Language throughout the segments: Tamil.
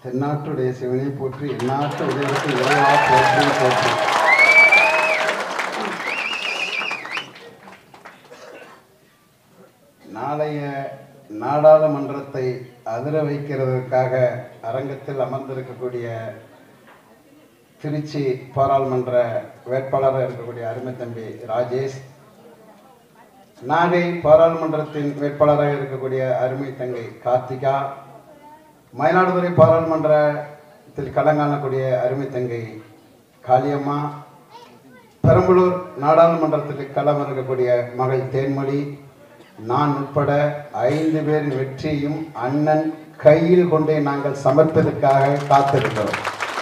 தென்னாட்டுடைய சிவனை போற்றி எந்நாட்டு உதயத்து இறைவா போற்றி போற்றி. நாளைய நாடாளுமன்றத்தை அதிர வைக்கிறதுக்காக அரங்கத்தில் அமர்ந்திருக்கக்கூடிய திருச்சி பாராளுமன்ற வேட்பாளராக இருக்கக்கூடிய அருமை தம்பி ராஜேஷ், நாகை பாராளுமன்றத்தின் வேட்பாளராக இருக்கக்கூடிய அருமை தங்கை கார்த்திகா, மயிலாடுதுறை பாராளுமன்றத்தில் களங்காணக்கூடிய அருமை தங்கை காளியம்மா, பெரம்பலூர் நாடாளுமன்றத்தில் களம் இருக்கக்கூடிய மகள் தேன்மொழி, நான் உட்பட 5 பேரின் வெற்றியும் அண்ணன் கையில் கொண்டே நாங்கள் சமர்ப்பதற்காக காத்திருக்கிறோம்.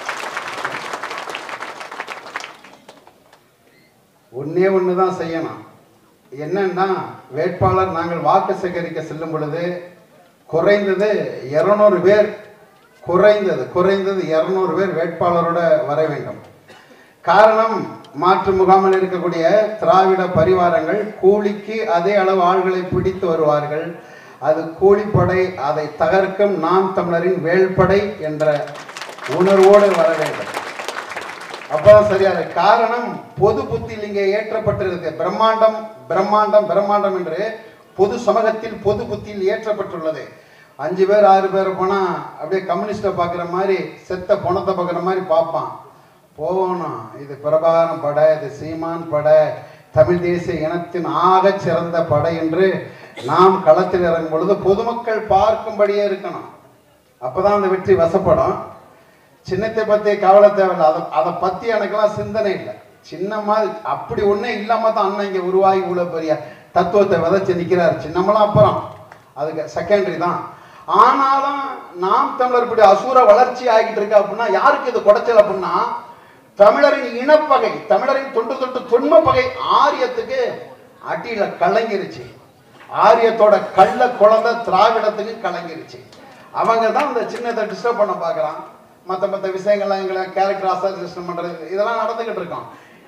ஒன்னே ஒன்று தான் செய்யணும். என்னன்னா, வேட்பாளர் நாங்கள் வாக்கு சேகரிக்க செல்லும் பொழுது குறைந்தது 200 பேர், குறைந்தது 200 பேர் வேட்பாளரோட வர வேண்டும். காரணம், மாற்று முகாமில் இருக்கக்கூடிய திராவிட பரிவாரங்கள் கூலிக்கு அதே அளவு ஆள்களை பிடித்து வருவார்கள். அது கூலிப்படை, அதை தகர்க்கும் நாம் தமிழரின் வேல்படை என்ற உணர்வோடு வர வேண்டும். அப்பதான் சரியான காரணம். பொது புத்தியில் இங்கே ஏற்றப்பட்டிருக்கு. பிரம்மாண்டம் பிரம்மாண்டம் பிரம்மாண்டம் என்று பொது சமூகத்தில் பொது புத்தியில் ஏற்றப்பட்டுள்ளது. 5 பேர் 6 பேர் போனா அப்படியே கம்யூனிஸ்டை பார்க்குற மாதிரி, செத்த பணத்தை பார்க்குற மாதிரி பார்ப்பான். போகணும், இது பிரபாகரன் படை, இது சீமான் படை, தமிழ் தேசிய இனத்தின் ஆக சிறந்த படை என்று நாம் களத்தில் இறங்கும் பொழுது பொதுமக்கள் பார்க்கும்படியே இருக்கணும். அப்பதான் அந்த வெற்றி வசப்படும். சின்னத்தை பற்றி கவலை தேவையில்லை. அதை பற்றி எனக்கெல்லாம் சிந்தனை இல்லை. சின்னமா அப்படி ஒன்றே இல்லாமல் தான் அண்ணன் இங்கே உருவாகி இவ்வளோ பெரிய தத்துவத்தை விதைச்சு நிற்கிறார். சின்னமெல்லாம் அப்புறம் அதுக்கு செகண்டரி தான். ஆனாலும் நாம் தமிழர் இப்படி அசூர வளர்ச்சி ஆகிட்டு இருக்கு அப்படின்னா யாருக்கு இது குடைச்சல் அப்படின்னா, தமிழரின் இனப்பகை, தமிழரின் தொண்டு தொன்ம பகை ஆரியத்துக்கு அடியில கலங்கிருச்சு. ஆரியத்தோட கள்ள குழந்தை திராவிடத்துக்கு கலங்கிருச்சு. அவங்க தான் இந்த சின்னத்தை டிஸ்டர்ப் பண்ண பார்க்குறான். மற்ற விஷயங்கள்லாம் எங்களை கேரக்டர் அசோசியேஷன் பண்றது இதெல்லாம் நடந்துகிட்டு இருக்கோம்.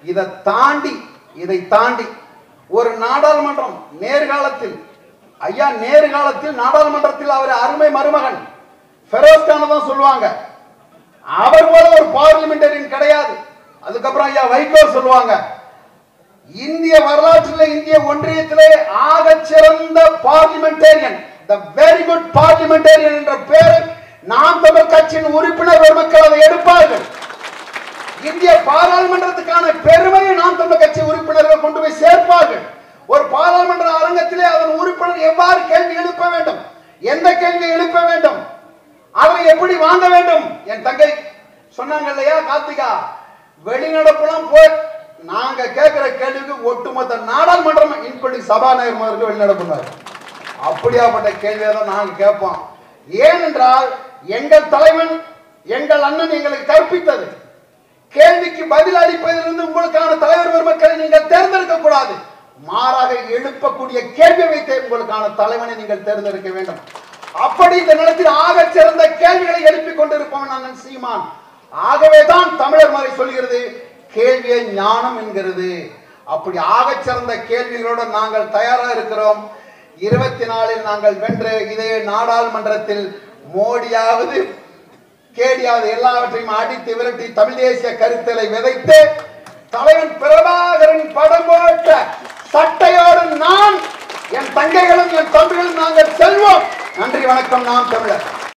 இதை தாண்டி ஒரு நாடாளுமன்றம் நேர்காலத்தில், ஐயா நேர்காலத்தில் நாடாளுமன்றத்தில் அவர் அருமை மருமகன் ஃபெரோஸ்கான தான் சொல்லுவாங்க. அவர் போல ஒரு பார்லிமெண்டரியன் கிடையாது. அதுக்கப்புறம் ஐயா வைகோ சொல்லுவாங்க. இந்திய வரலாற்றில், இந்திய ஒன்றியத்திலே ஆக சிறந்த parliamentarian, the very good parliamentarian என்ற பெயரை நாம் தமிழ் கட்சியின் உறுப்பினர் பெருமக்கள் அதை எடுப்பார்கள். இந்திய பாராளுமன்றத்துக்கான பெருமையை நாம் தமிழ் கட்சி உறுப்பினர்கள் கொண்டு போய் சேர்ப்பார்கள். ஒரு பாராளுமன்ற அரங்கத்திலே அதன் உறுப்பினர் எவ்வாறு கேள்வி எழுப்ப வேண்டும், எந்த கேள்வி எழுப்ப வேண்டும், அதை எப்படி வாங்க வேண்டும். என் தங்கை சொன்னாங்க இல்லையா கார்த்திகா, வெளிநடப்புலாம் போய் நாங்க கேட்கிற கேள்விக்கு ஒட்டுமொத்த நாடாளுமன்றம் இன்க்ளூடிங் சபாநாயகர் முதற்கு வெளிநடப்புனார். அப்படியாப்பட்ட கேள்வியை தான் நாங்கள் கேட்போம். ஏனென்றால் எங்கள் தலைவன், எங்கள் அண்ணன் எங்களுக்கு கற்பித்தது, கேள்விக்கு பதில் அளிப்பதிலிருந்து உங்களுக்கான தலைவர் பெருமக்களை நீங்கள் தேர்ந்தெடுக்க கூடாது, மாறாக எழுப்பக்கூடிய கேள்வி வைத்து உங்களுக்கான தலைவனை நீங்கள் தேர்ந்தெடுக்க வேண்டும். அப்படி இந்த நிலத்தில் ஆக சிறந்த கேள்விகளை எழுப்பிக் கொண்டிருப்பவன் அண்ணன் சீமான். ஆகவேதான் தமிழர் மறை சொல்கிறது, கேள்வியை ஞானம் என்கிறது. அப்படி ஆக சிறந்த கேள்விகளோடு நாங்கள் தயாராக இருக்கிறோம். 24 நாங்கள் வென்று இதே நாடாளுமன்றத்தில் மோடியாவது கேடியாவது எல்லாவற்றையும் அடித்து விரட்டி தமிழ் தேசிய கருத்தலை விதைத்து தலைவன் பிரபாகரன் படம் போட்ட சட்டையோடு நான், என் தங்கைகளும் என் தம்பிகளும் நாங்கள் செல்வோம். நன்றி, வணக்கம். நாம் தமிழர்.